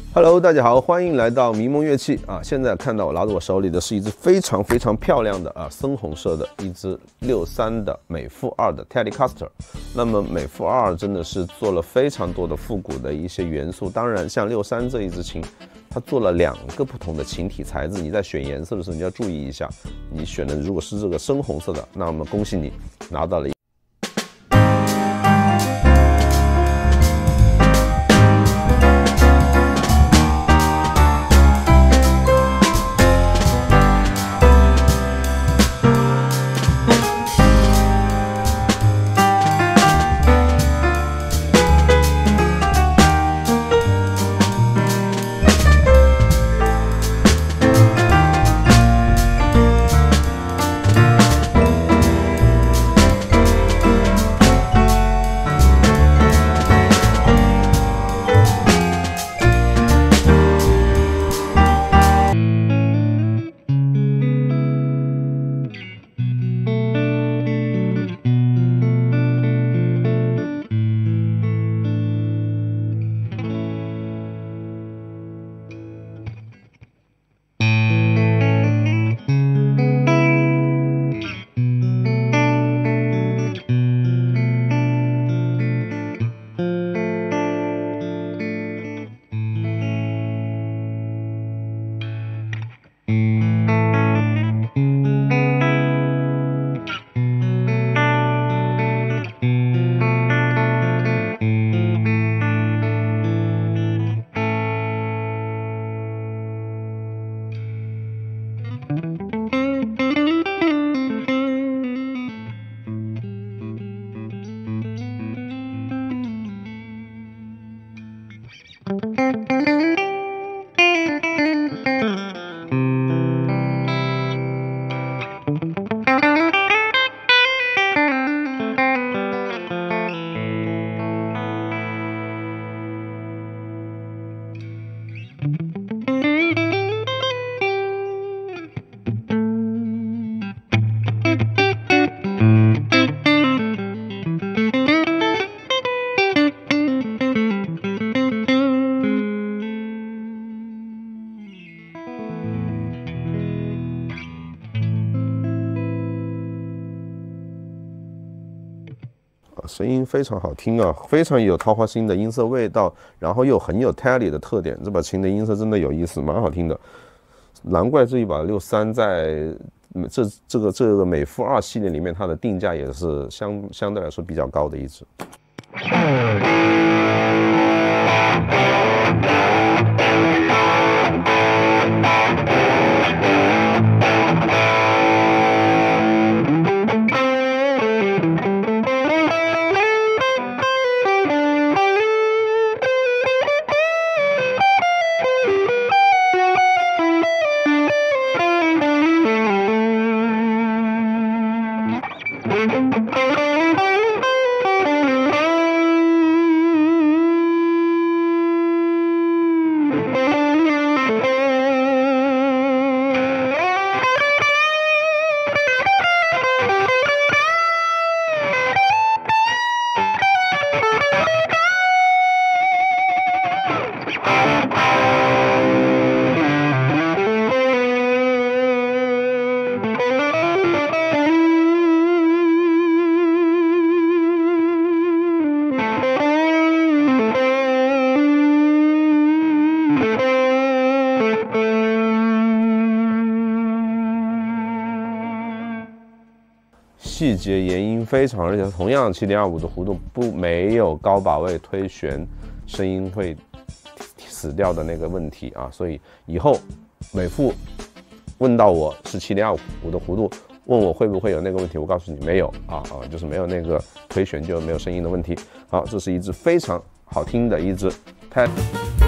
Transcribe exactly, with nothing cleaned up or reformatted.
Hello， 大家好，欢迎来到迷梦乐器啊！现在看到我拿着我手里的是一只非常非常漂亮的啊深红色的一只六三的美孚二的 Telecaster。那么美孚二真的是做了非常多的复古的一些元素，当然像六三这一支琴，它做了两个不同的琴体材质，你在选颜色的时候你要注意一下，你选的如果是这个深红色的，那么恭喜你拿到了一。 声音非常好听啊，非常有桃花心的音色味道，然后又很有 Tele 的特点。这把琴的音色真的有意思，蛮好听的。难怪这一把六三在这这个这个美孚二系列里面，它的定价也是相相对来说比较高的一支。细节延音非常，而且同样 七点二五 的弧度不没有高把位推旋，声音会死掉的那个问题啊，所以以后美孚问到我是 七点二五 的弧度，问我会不会有那个问题，我告诉你没有啊啊，就是没有那个推旋就没有声音的问题。好，这是一支非常好听的一支 Pad。